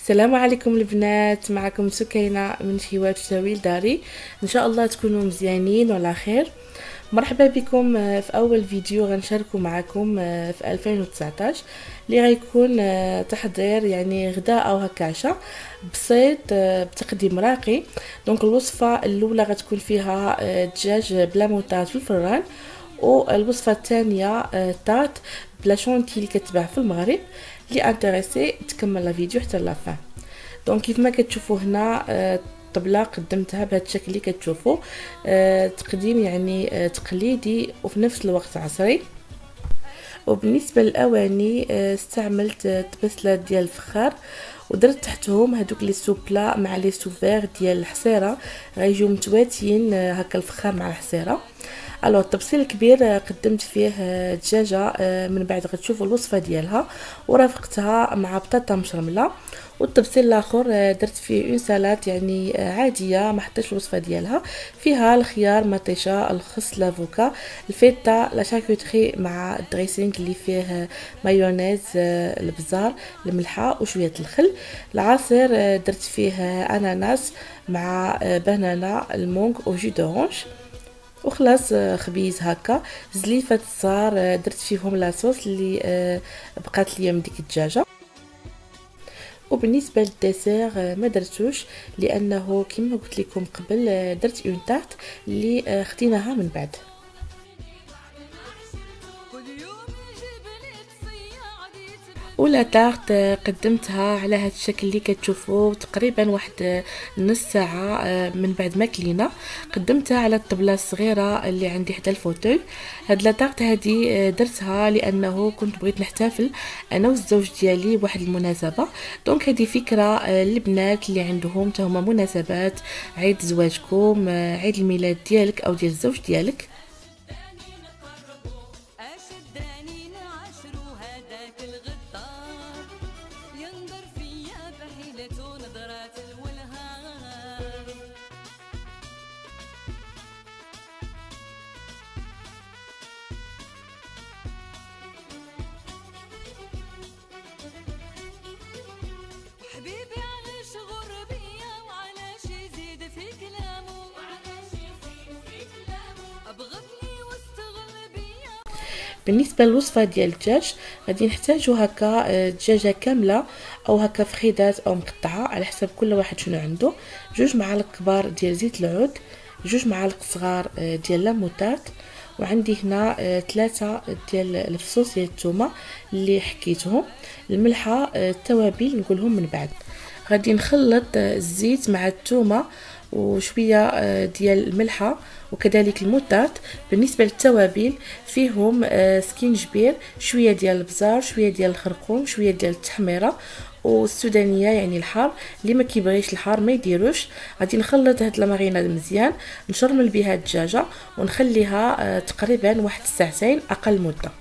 السلام عليكم البنات، معكم سكينة من شهوات تاويل داري. ان شاء الله تكونوا مزيانين وعلى خير. مرحبا بكم في اول فيديو غنشاركو معكم في 2019 اللي غيكون تحضير يعني غداء او هكا عشاء بسيط بتقديم راقي. دونك الوصفه الاولى غتكون فيها دجاج بلا موطات في الفران، والوصفه الثانيه طات بلا شونتي اللي كتباع في المغرب. اللي انتريسي تكمل الفيديو حتى لافان. دونك كيف ما كتشوفوا هنا الطبله قدمتها بهذا الشكل اللي كتشوفوا، تقديم يعني تقليدي وفي نفس الوقت عصري. وبالنسبه للاواني استعملت طبسله ديال الفخار ودرت تحتهم هذوك لي سوبلا مع لي سوفير ديال الحصيره، غيجيو متواتيين هكا الفخار مع الحصيره. الو التبصيل الكبير قدمت فيه دجاجه، من بعد غتشوفوا الوصفه ديالها، ورافقتها مع بطاطا مشرمله. والتبصيل الاخر درت فيه اون سالاد يعني عاديه، ما حطيتش الوصفه ديالها، فيها الخيار، مطيشه، الخس، لافوكا، الفيتا، لا شاركوتري مع الدريسينغ اللي فيه مايونيز، البزار، الملحه وشويه الخل. العصير درت فيه اناناس مع بنانه، المونغ وجو دورانج. وخلاص خبيز هكا زليفه الصار درت فيهم لاصوص اللي بقات ليا من ديك الدجاجه. وبالنسبه للديسير ما درتوش لانه كما قلت لكم قبل درت اون تارت اللي خديناها من بعد. ولا تارت قدمتها على هذا الشكل اللي كتشوفوا، تقريبا واحد نص ساعه من بعد ما كلينا قدمتها على الطبله الصغيره اللي عندي حدا الفوتوي. هاد لا تارت هذه درتها لانه كنت بغيت نحتفل انا والزوج ديالي بواحد المناسبه. دونك هذه فكره للبنات اللي عندهم حتى هما مناسبات، عيد زواجكم، عيد الميلاد ديالك او ديال الزوج ديالك. بالنسبه للوصفه ديال الدجاج غادي نحتاجو هكا دجاجه كامله او هكا فخيدات او مقطعه على حسب كل واحد شنو عنده، 2 معالق كبار ديال زيت العود، 2 معالق صغار ديال لاموطات، وعندي هنا 3 ديال الفصوص ديال الثومه اللي حكيتهم، الملحه، التوابل نقولهم من بعد. غادي نخلط الزيت مع الثومه وشويه ديال الملحه وكذلك الموطات. بالنسبه للتوابل فيهم سكينجبير، شويه ديال البزار، شويه ديال الخرقوم، شويه ديال التحميره والسودانيه يعني الحار، اللي ما كيبغيش الحار ما يديروش. غادي نخلط هاد الماريناد مزيان، نشرمل بها الدجاجه ونخليها تقريبا واحد ساعتين اقل مده.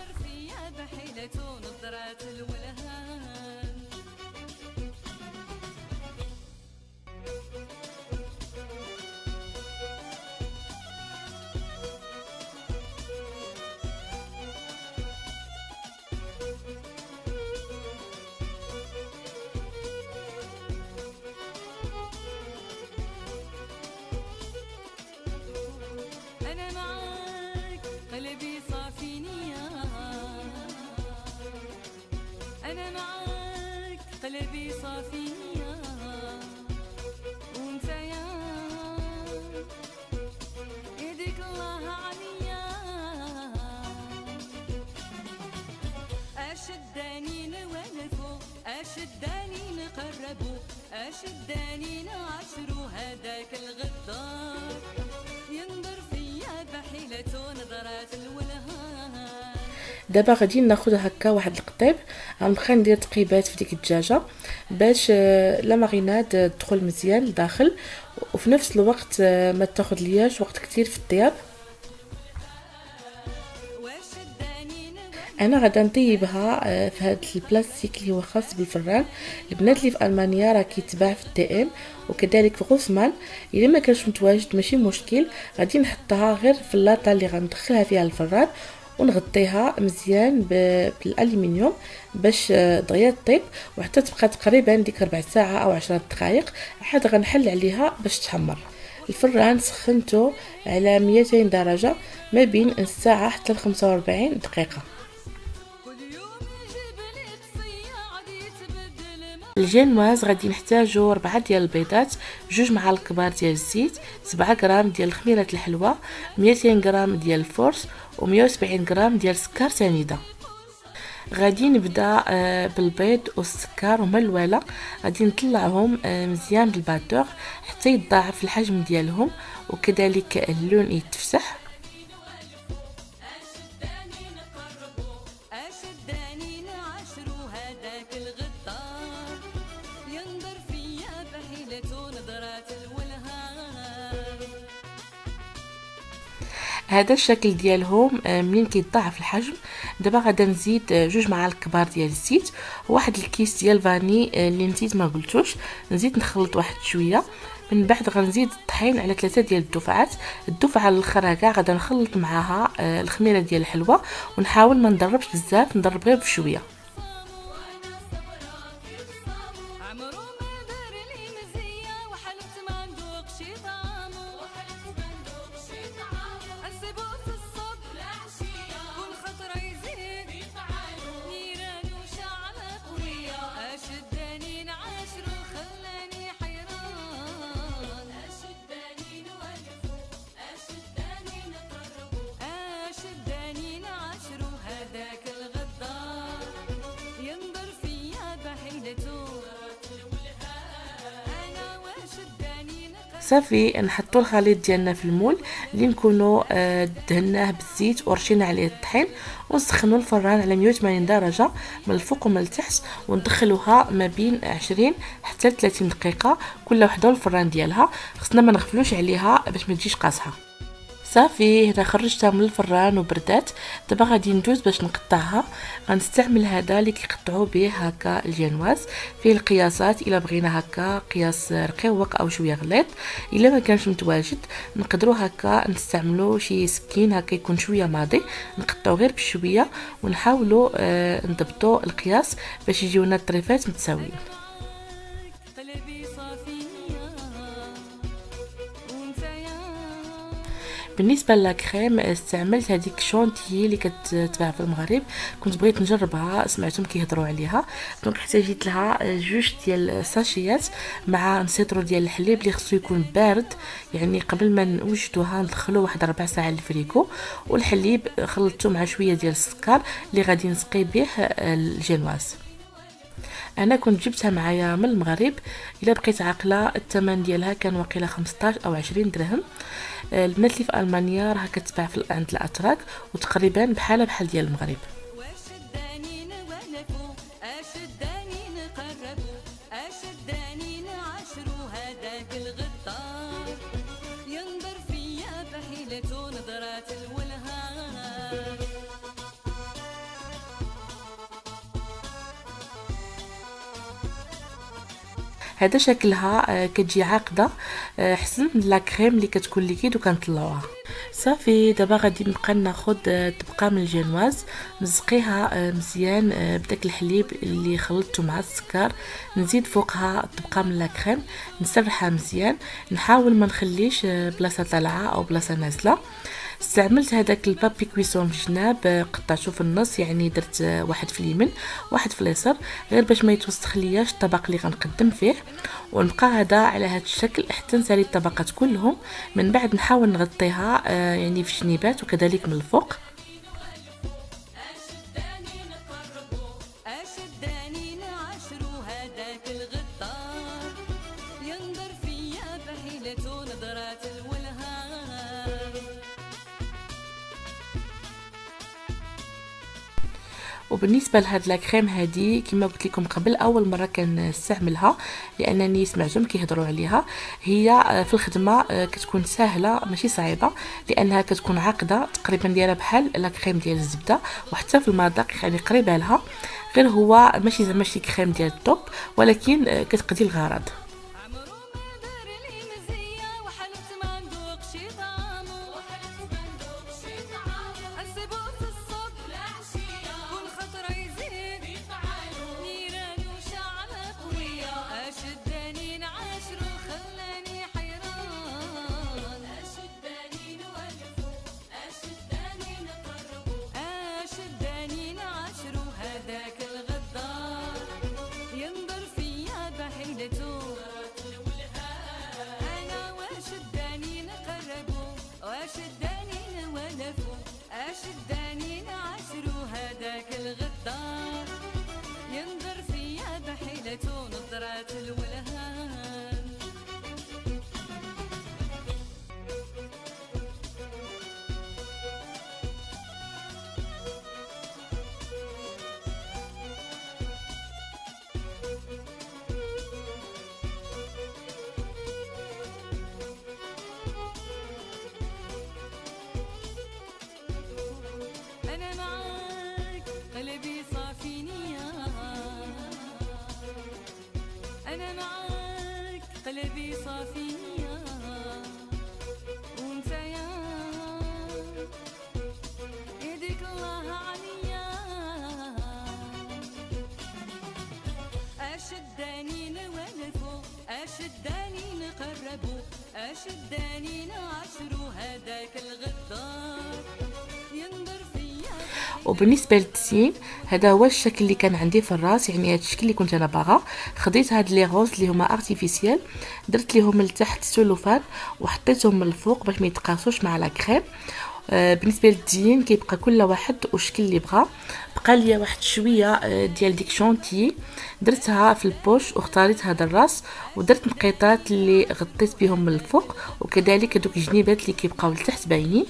قلبي صافية وانت يا يديك الله عليا، أشداني نوالفو، أشداني نقربو، أشداني نعشرو هداك الغدار ينظر فيا بحيلته نظرات الولهان. دابا غادي ناخذ هكا واحد القطيب، غنبقى ندير تقيبات في ديك الدجاجه باش لا ماريناد تدخل مزيان لداخل، وفي نفس الوقت ما تاخذ لياش وقت كتير في الطياب. انا غادا نطيبها في هذا البلاستيك اللي هو خاص بالفران. البنات اللي في المانيا راه كيتباع في الدي ام وكذلك في غوسمان، الا ما كانش متواجد ماشي مشكل، غادي نحطها غير في اللاطه اللي غندخلها فيها الفران ونغطيها مزيان بالالومنيوم باش دغيا طيب وحتى تبقى تقريبا ديك ربع ساعه او 10 دقائق عاد غنحل عليها باش تحمر. الفران سخنته على 200 درجه ما بين الساعه حتى ل 45 دقيقه. الجينواز غادي نحتاجو 4 ديال البيضات، 2 معالق كبار ديال الزيت، 7 غرام ديال خميره الحلوى، 200 غرام ديال الفورس، و170 غرام ديال السكر سنيده. غادي نبدا بالبيض والسكر وملوله، غادي نطلعهم مزيان بالباتور حتى يتضاعف الحجم ديالهم وكذلك اللون يتفسح. هذا الشكل ديالهم منين كيتضاعف الحجم. دابا غادا نزيد 2 معالق كبار ديال الزيت وواحد الكيس ديال فاني اللي نسيت ما قلتوش، نزيد نخلط واحد شويه. من بعد غنزيد الطحين على 3 ديال الدفعات. الدفعه الاخرى كاع غادا نخلط معاها الخميره ديال الحلوى ونحاول ما نضربش بزاف، نضرب غير بشويه. صافي نحطوا الخليط ديالنا في المول اللي نكونوا دهناه بالزيت ورشينا عليه الطحين، ونسخنوا الفران على 180 درجه من الفوق ومن التحت، وندخلوها ما بين 20 حتى 30 دقيقه كل وحده والفران ديالها. خصنا ما نغفلوش عليها باش ما تجيش قاصحه. صافي هنا خرجتها من الفران وبردات. دابا غادي ندوز باش نقطعها. غنستعمل هذا اللي كيقطعوا به هكا الجينواز، فيه القياسات الا بغينا هكا قياس رقيق او شويه غليظ. الا ما كانش متواجد نقدروا هكا نستعملوا شي سكين هكا يكون شويه ماضي، نقطعوا غير بشويه ونحاولوا نضبطوا القياس باش يجيونا الطريفات متساويين. بالنسبه للكريم استعملت هذيك شونتيي اللي كتباع في المغرب، كنت بغيت نجربها، سمعتهم كيهضروا عليها. دونك احتاجيت لها 2 ديال الساشيات مع نسيطرو ديال الحليب اللي خصو يكون بارد، يعني قبل ما نوجدوها ندخلو واحد 4 ساعات للفريكو. والحليب خلطته مع شويه ديال السكر اللي غادي نسقي به الجينواز. انا كنت جبتها معايا من المغرب، الا بقيت عاقله الثمن ديالها كان واقيلا 15 او 20 درهم. البنات اللي في المانيا راها كتباع عند الاتراك وتقريبا بحال ديال المغرب. هذا شكلها كتجي عاقده حسن من لا كريم اللي كتكون ليكيد وكنطلعوها. صافي دابا غادي نبقى ناخذ طبقه من الجينواز نسقيها مزيان بداك الحليب اللي خلطته مع السكر، نزيد فوقها طبقه من لا كريم، نسرحها مزيان، نحاول ما نخليش بلاصه طالعه او بلاصه نازله. استعملت هذاك البابي كويسون في الجناب، قطعته في النص، يعني درت واحد في اليمين واحد في اليسار غير باش ما يتوسخ لياش الطبق اللي غنقدم فيه. ونبقى هذا على هذا الشكل حتى نسالي الطبقات كلهم. من بعد نحاول نغطيها يعني في الجنيبات وكذلك من الفوق. وبالنسبه لهاد لاكريم هذه كما قلت لكم قبل اول مره كنستعملها لانني سمعتهم كيهضروا عليها. هي في الخدمه كتكون سهله ماشي صعيبه لانها كتكون عاقده تقريبا دايره بحال لاكريم ديال الزبده، وحتى في المذاق يعني قريبه لها، غير هو ماشي زعما شي كريم ديال الطوب ولكن كتقضي الغرض. انا معاك قلبي صافي نية، انا معاك قلبي صافي نية، وانت يديك الله عليا. اشداني نوالفو، اشداني نقربو، اشداني نعشرو هذاك الغدار ينظر فيا. وبالنسبه للتزيين هذا هو الشكل اللي كان عندي في الراس، يعني هذا الشكل اللي كنت انا باغا. خديت هاد لي غوز اللي هما ارتيفيسيال، درت ليهم لتحت السلوفان وحطيتهم من الفوق باش ما يتقاسوش مع لا كريم. بالنسبه للتزيين كيبقى كل واحد والشكل اللي بغا. بقى لي واحد شويه ديال ديك شونتي درتها في البوش واختاريت هذا الراس، ودرت نقيطات اللي غطيت بهم من الفوق، وكذلك هذوك الجنيبات اللي كيبقاو لتحت باينين.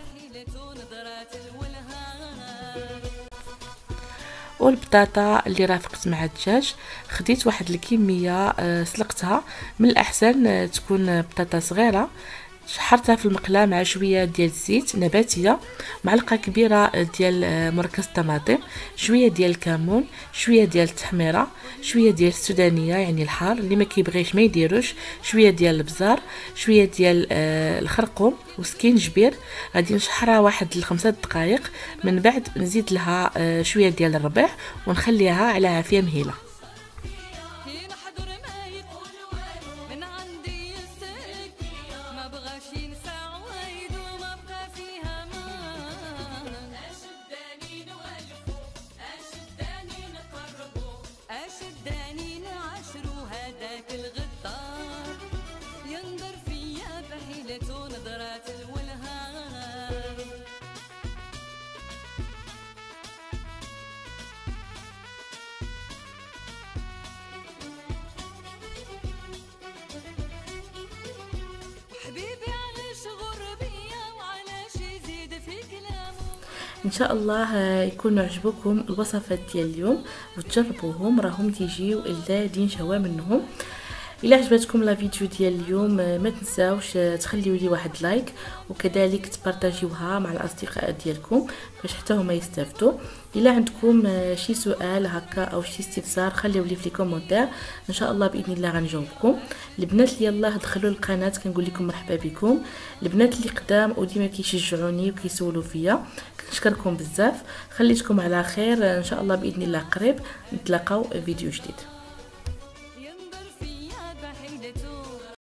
والبطاطا اللي رافقت مع الدجاج خديت واحد الكميه سلقتها، من الاحسن تكون بطاطا صغيره. شحرتها في المقله مع شويه ديال الزيت نباتيه، معلقه كبيره ديال مركز الطماطم، شويه ديال الكمون، شويه ديال التحميره، شويه ديال السودانيه يعني الحار اللي ما كيبغيش ما يديروش، شويه ديال البزار، شويه ديال الخرقوم وسكينجبير. غادي نشحرها واحد 5 دقائق، من بعد نزيد لها شويه ديال الربيع ونخليها على عافيه مهيله. ان شاء الله يكونوا عجبوكم الوصفات ديال اليوم وتجربوهم، راهم تيجيو لذادين شوا منهم. الا عجبتكم لا فيديو ديال اليوم ما تنساوش تخليوا لي واحد لايك، وكذلك تبارطاجيوها مع الاصدقاء ديالكم باش حتى هما يستافدوا. الا عندكم شي سؤال هكا او شي استفسار خليوه لي في لي كومونتير، ان شاء الله باذن الله غنجاوبكم. البنات اللي يلاه دخلوا للقناه كنقول لكم مرحبا بكم، البنات اللي قدام وديما كيشجعوني وكيسولوا فيا كنشكركم بزاف. خليتكم على خير، ان شاء الله باذن الله قريب نتلاقاو فيديو جديد.